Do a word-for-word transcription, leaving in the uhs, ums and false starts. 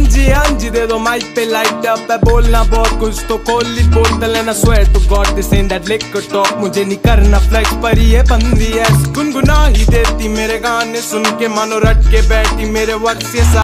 जी हाँ जी दे दो माइक पे लाइट अप है, बोलना बहुत कुछ तो खोल ली बोतल है ना, swear to god this and that liquor talk, मुझे नहीं करना फ्लेक्स पर ये बंदी है गुनगुना ही देती मेरे गाने सुन के, मानो रट के बैठी मेरे वक्त से।